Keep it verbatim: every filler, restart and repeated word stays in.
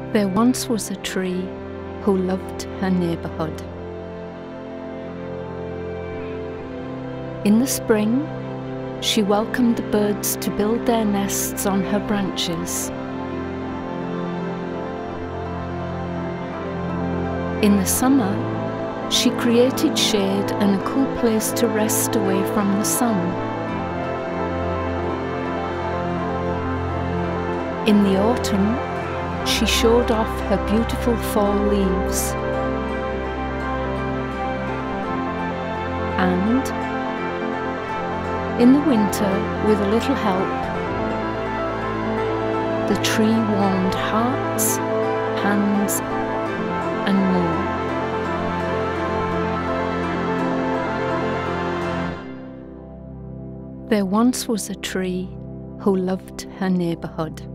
There once was a tree who loved her neighbourhood. In the spring, she welcomed the birds to build their nests on her branches. In the summer, she created shade and a cool place to rest away from the sun. In the autumn, she showed off her beautiful fall leaves. And in the winter, with a little help, the tree warmed hearts, hands, and more. There once was a tree who loved her neighbourhood.